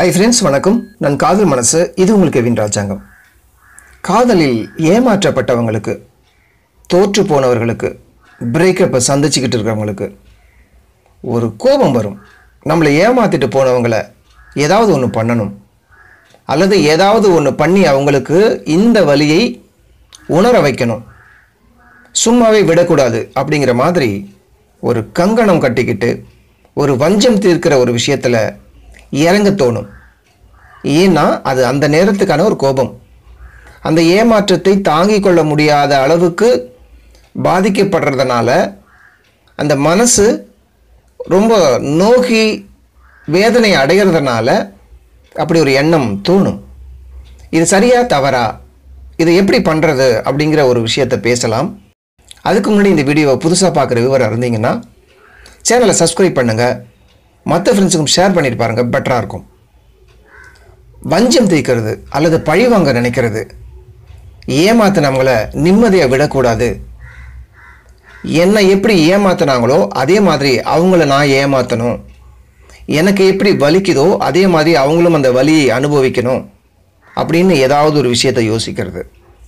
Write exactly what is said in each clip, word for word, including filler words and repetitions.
Hi friends, வணக்கம். நான் காதல் மனசு. இது உங்களுக்கு கெவின் ராஜாங்கம். காதலில் ஏமாற்றப்பட்டவங்களுக்கு, தோற்று போனவர்களுக்கு, பிரேக்கப்பை சந்திச்சுக்கிட்டு இருக்கிறவங்களுக்கு ஒரு கோபம் வரும். நம்மளை ஏமாத்திட்டு போனவங்களை ஏதாவது ஒன்று பண்ணணும், அல்லது ஏதாவது ஒன்று பண்ணி அவங்களுக்கு இந்த வலியை உணர வைக்கணும், சும்மாவே விடக்கூடாது அப்படிங்கிற மாதிரி ஒரு கங்கணம் கட்டிக்கிட்டு ஒரு வஞ்சம் தீர்க்கிற ஒரு விஷயத்தில் இறங்க தோணும். ஏன்னா அது அந்த நேரத்துக்கான ஒரு கோபம். அந்த ஏமாற்றத்தை தாங்கிக் கொள்ள முடியாத அளவுக்கு பாதிக்கப்படுறதுனால அந்த மனசு ரொம்ப நோகி வேதனை அடைகிறதுனால அப்படி ஒரு எண்ணம் தோணும். இது சரியா தவறா, இதை எப்படி பண்ணுறது அப்படிங்கிற ஒரு விஷயத்தை பேசலாம். அதுக்கு முன்னாடி இந்த வீடியோவை புதுசாக பார்க்குற விவரம் இருந்தீங்கன்னா சேனலை சப்ஸ்கிரைப் பண்ணுங்கள், மற்ற ஃப்ரெண்ட்ஸுக்கும் ஷேர் பண்ணிட்டு பாருங்கள், பெட்டராக இருக்கும். வஞ்சம் தீர்க்கிறது அல்லது பழிவாங்க நினைக்கிறது, ஏமாத்தினவங்களை நிம்மதியாக விடக்கூடாது, என்னை எப்படி ஏமாத்தினாங்களோ அதே மாதிரி அவங்கள நான் ஏமாற்றணும், எனக்கு எப்படி வலிக்குதோ அதே மாதிரி அவங்களும் அந்த வலியை அனுபவிக்கணும் அப்படின்னு ஏதாவது ஒரு விஷயத்தை யோசிக்கிறது.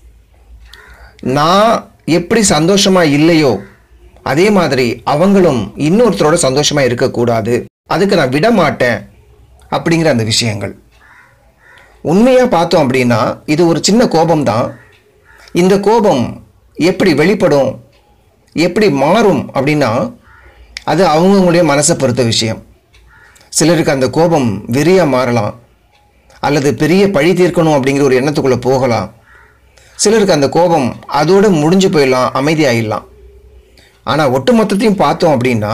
நான் எப்படி சந்தோஷமாக இல்லையோ அதே மாதிரி அவங்களும் இன்னொருத்தரோட சந்தோஷமாக இருக்கக்கூடாது, அதுக்கு நான் விட மாட்டேன் அப்படிங்கிற அந்த விஷயங்கள். உண்மையாக பார்த்தோம் அப்படின்னா இது ஒரு சின்ன கோபம்தான். இந்த கோபம் எப்படி வெளிப்படும், எப்படி மாறும் அப்படின்னா அது அவங்கவுங்களுடைய மனசை பொறுத்த விஷயம். சிலருக்கு அந்த கோபம் வெறியாக மாறலாம், அல்லது பெரிய பழி தீர்க்கணும் அப்படிங்கிற ஒரு எண்ணத்துக்குள்ளே போகலாம். சிலருக்கு அந்த கோபம் அதோடு முடிஞ்சு போயிடலாம், அமைதியாகிடலாம். ஆனால் ஒட்டுமொத்தத்தையும் பார்த்தோம் அப்படின்னா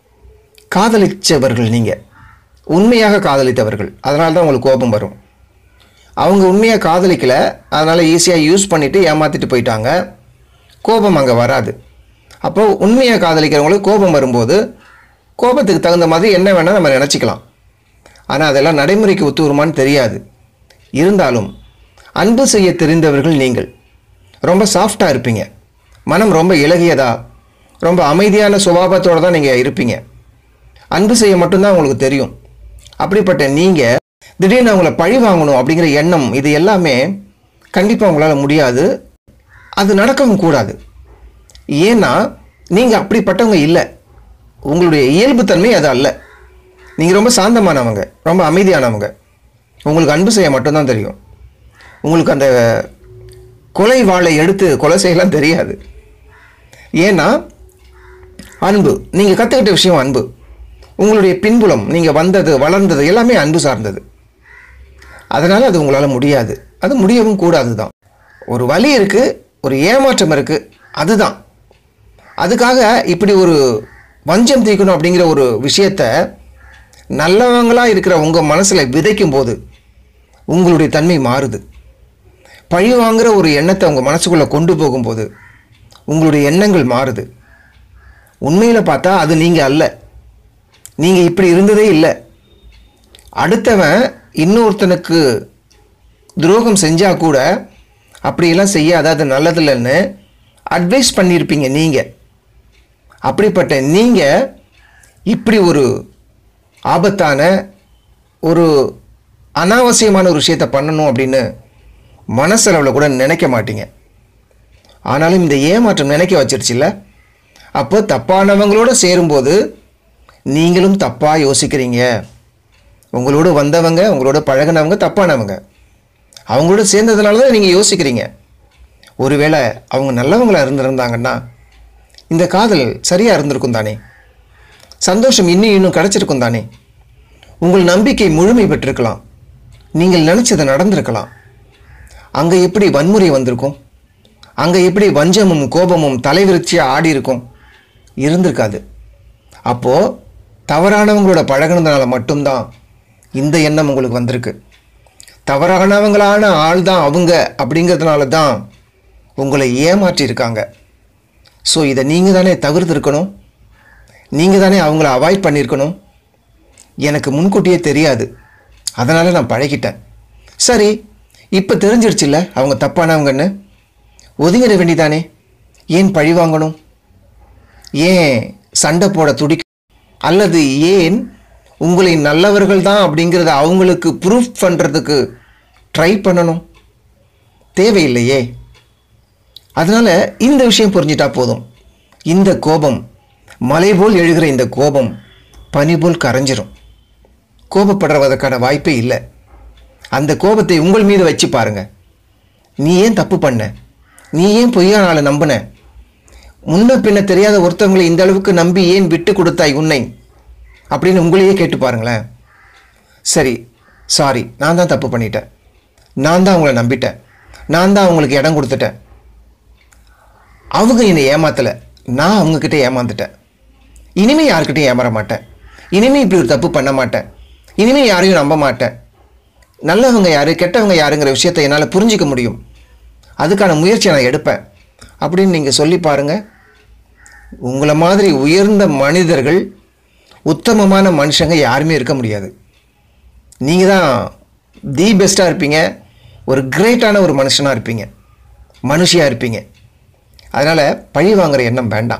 காதலித்தவர்கள், நீங்கள் உண்மையாக காதலித்தவர்கள், அதனால தான் உங்களுக்கு கோபம் வரும். அவங்க உண்மையாக காதலிக்கலை, அதனால் ஈஸியாக யூஸ் பண்ணிவிட்டு ஏமாற்றிட்டு போயிட்டாங்க, கோபம் அங்கே வராது. அப்போது உண்மையாக காதலிக்கிறவங்களுக்கு கோபம் வரும்போது கோபத்துக்கு தகுந்த மாதிரி என்ன வேணால் நம்ம நினச்சிக்கலாம். ஆனால் அதெல்லாம் நடைமுறைக்கு ஒத்து வருமானு தெரியாது. இருந்தாலும் அன்பு செய்ய தெரிந்தவர்கள் நீங்கள் ரொம்ப சாஃப்டாக இருப்பீங்க, மனம் ரொம்ப இலகியதாக ரொம்ப அமைதியான சுபாவத்தோடு தான் நீங்கள் இருப்பீங்க. அன்பு செய்ய மட்டும்தான் உங்களுக்கு தெரியும். அப்படிப்பட்ட நீங்கள் திடீர்னு அவங்கள பழி வாங்கணும் அப்படிங்கிற எண்ணம், இது எல்லாமே கண்டிப்பாக உங்களால் முடியாது, அது நடக்கவும் கூடாது. ஏன்னா நீங்கள் அப்படிப்பட்டவங்க இல்லை, உங்களுடைய இயல்புத்தன்மை அது அல்ல. நீங்கள் ரொம்ப சாந்தமானவங்க, ரொம்ப அமைதியானவங்க, உங்களுக்கு அன்பு செய்ய மட்டும்தான் தெரியும். உங்களுக்கு அந்த கொலை வாளை எடுத்து கொலை செய்யலாம் தெரியாது. ஏன்னா அன்பு, நீங்கள் கற்றுக்கிட்ட விஷயம் அன்பு, உங்களுடைய பின்புலம், நீங்கள் வந்தது வளர்ந்தது எல்லாமே அன்பு சார்ந்தது. அதனால் அது உங்களால் முடியாது, அது முடியவும் கூடாது தான். ஒரு வலி இருக்குது, ஒரு ஏமாற்றம் இருக்குது, அதுதான். அதுக்காக இப்படி ஒரு வஞ்சம் தீர்க்கணும் அப்படிங்கிற ஒரு விஷயத்தை நல்லவங்களாக இருக்கிற உங்கள் மனசில் விதைக்கும் போது உங்களுடைய தன்மை மாறுது. பழி வாங்குகிற ஒரு எண்ணத்தை உங்கள் மனசுக்குள்ளே கொண்டு போகும்போது உங்களுடைய எண்ணங்கள் மாறுது. உண்மையில் பார்த்தா அது நீங்கள் அல்ல, நீங்கள் இப்படி இருந்ததே இல்லை. அடுத்தவன் இன்னொருத்தனுக்கு துரோகம் செஞ்சால் கூட அப்படியெல்லாம் செய்யாத, அது நல்லதில்லைன்னு அட்வைஸ் பண்ணியிருப்பீங்க நீங்கள். அப்படிப்பட்ட நீங்கள் இப்படி ஒரு ஆபத்தான ஒரு அனாவசியமான ஒரு விஷயத்தை பண்ணணும் அப்படின்னு மனசளவில் கூட நினைக்க மாட்டீங்க. ஆனாலும் இந்த ஏமாற்றம் நினைக்க வச்சிருச்சுல்ல, அப்போ தப்பானவங்களோட சேரும்போது நீங்களும் தப்பாக யோசிக்கிறீங்க. உங்களோட வந்தவங்க, உங்களோட பழகினவங்க தப்பானவங்க, அவங்களோட சேர்ந்ததுனால தான் நீங்கள் யோசிக்கிறீங்க. ஒருவேளை அவங்க நல்லவங்களாக இருந்திருந்தாங்கன்னா இந்த காதல் சரியாக இருந்திருக்கும் தானே, சந்தோஷம் இன்னும் இன்னும் கிடச்சிருக்கும் தானே, உங்கள் நம்பிக்கை முழுமை பெற்றிருக்கலாம், நீங்கள் நினச்சது நடந்திருக்கலாம். அங்கே எப்படி வன்முறை வந்திருக்கும், அங்கே எப்படி வஞ்சமும் கோபமும் தலைவிரிச்சியாக ஆடி இருக்கும், இருந்திருக்காது. அப்போது தவறானவங்களோட பழகினதுனால மட்டும்தான் இந்த எண்ணம் உங்களுக்கு வந்திருக்கு. தவறானவங்களான ஆள் தான் அவங்க அப்படிங்கிறதுனால தான் உங்களை ஏமாற்றியிருக்காங்க. ஸோ இதை நீங்கள் தானே தவிர்த்திருக்கணும், நீங்கள் தானே அவங்கள அவாய்ட் பண்ணியிருக்கணும். எனக்கு முன்கூட்டியே தெரியாது, அதனால் நான் பழகிட்டேன். சரி, இப்போ தெரிஞ்சிருச்சுல்ல அவங்க தப்பானவங்கன்னு, ஒதுங்கிட வேண்டிதானே. ஏன் பழி வாங்கணும், ஏன் சண்டை போட துடிக்க, அல்லது ஏன் உங்களை நல்லவர்கள் தான் அப்படிங்கிறத அவங்களுக்கு ப்ரூஃப் பண்ணுறதுக்கு ட்ரை பண்ணணும்? தேவையில்லையே. அதனால் இந்த விஷயம் புரிஞ்சிட்டா போதும். இந்த கோபம், மலை போல் எழுகிற இந்த கோபம் பனி போல் கரைஞ்சிரும். கோபப்படுறதுக்கான வாய்ப்பே இல்லை. அந்த கோபத்தை உங்கள் மீது வச்சு பாருங்க. நீ ஏன் தப்பு பண்ண? நீ ஏன் பொய்யான ஆளை நம்பின? முன்ன பின்ன தெரியாத ஒருத்தவங்களை இந்த அளவுக்கு நம்பி ஏன் விட்டு கொடுத்தாய் உன்னை அப்படின்னு உங்களையே கேட்டு பாருங்களேன். சரி, சாரி, நான் தான் தப்பு பண்ணிட்டேன், நான் தான் அவங்கள நம்பிட்டேன், நான் தான் அவங்களுக்கு இடம் கொடுத்துட்டேன், அவங்க என்னை ஏமாத்தலை, நான் அவங்கக்கிட்ட ஏமாந்துட்டேன், இனிமேல் யாருக்கிட்டையும் ஏமாற மாட்டேன், இனிமேல் இப்படி ஒரு தப்பு பண்ண மாட்டேன், இனிமேல் யாரையும் நம்ப மாட்டேன், நல்லவங்க யார் கெட்டவங்க யாருங்கிற விஷயத்தை என்னால் புரிஞ்சிக்க முடியும், அதுக்கான முயற்சியை நான் எடுப்பேன் அப்படின்னு நீங்கள் சொல்லி பாருங்கள். உங்களை மாதிரி உயர்ந்த மனிதர்கள், உத்தமமான மனுஷங்க யாருமே இருக்க முடியாது. நீங்கள் தான் தி பெஸ்ட்டாக இருப்பீங்க, ஒரு கிரேட்டான ஒரு மனுஷனாக இருப்பீங்க, மனுஷியாக இருப்பீங்க. அதனால் பழி வாங்குகிற எண்ணம் வேண்டாம்,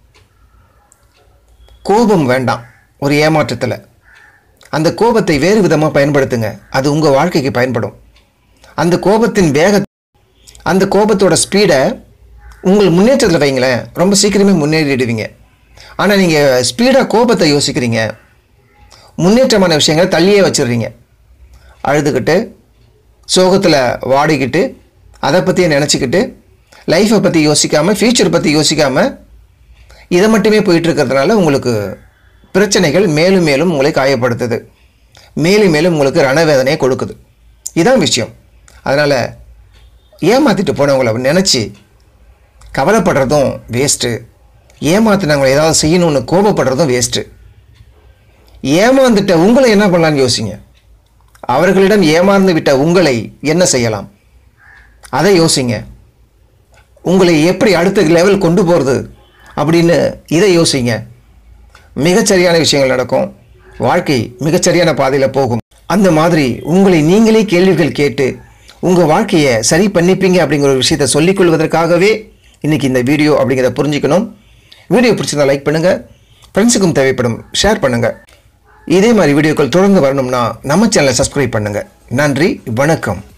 கோபம் வேண்டாம். ஒரு ஏமாற்றத்தில் அந்த கோபத்தை வேறு விதமாக பயன்படுத்துங்க. அது உங்கள் வாழ்க்கைக்கு பயன்படும். அந்த கோபத்தின் வேக அந்த கோபத்தோட ஸ்பீடை உங்கள் முன்னேற்றத்தில் வைங்களேன், ரொம்ப சீக்கிரமே முன்னேறிடுவீங்க. ஆனால் நீங்கள் ஸ்பீடாக கோபத்தை யோசிக்கிறீங்க, முன்னேற்றமான விஷயங்களை தள்ளியே வச்சிடுறீங்க. அழுதுகிட்டு, சோகத்தில் வாடிக்கிட்டு, அதை பற்றியே நினச்சிக்கிட்டு, லைஃப்பை பற்றி யோசிக்காமல், ஃப்யூச்சர் பற்றி யோசிக்காமல் இதை மட்டுமே போயிட்டுருக்கிறதுனால உங்களுக்கு பிரச்சனைகள் மேலும் மேலும் உங்களை காயப்படுத்துது, மேலும் மேலும் உங்களுக்கு ரணவேதனையை கொடுக்குது. இதுதான் விஷயம். அதனால் ஏமாற்றிட்டு போனவங்களை நினச்சி கவலைப்படுறதும் வேஸ்ட்டு, ஏமாத்தினவங்களை ஏதாவது செய்யணும்னு கோபப்படுறதும் வேஸ்ட்டு. ஏமாந்துட்ட உங்களை என்ன பண்ணலான்னு யோசிங்க. அவர்களிடம் ஏமாந்து விட்ட உங்களை என்ன செய்யலாம் அதை யோசிங்க. உங்களை எப்படி அடுத்த லெவல் கொண்டு போகிறது அப்படின்னு இதை யோசிங்க. மிகச்சரியான விஷயங்கள் நடக்கும், வாழ்க்கை மிகச்சரியான பாதையில் போகும். அந்த மாதிரி உங்களை நீங்களே கேள்விகள் கேட்டு உங்கள் வாழ்க்கையை சரி பண்ணிப்பீங்க அப்படிங்கிற ஒரு விஷயத்தை சொல்லிக்கொள்வதற்காகவே இன்றைக்கி இந்த வீடியோ அப்படிங்கிறத புரிஞ்சுக்கணும். வீடியோ பிடிச்சிருந்தா லைக் பண்ணுங்கள், ஃப்ரெண்ட்ஸுக்கும் தேவைப்படும் ஷேர் பண்ணுங்கள். இதே மாதிரி வீடியோக்கள் தொடர்ந்து வரணும்னா நம்ம சேனலை சப்ஸ்கிரைப் பண்ணுங்கள். நன்றி, வணக்கம்.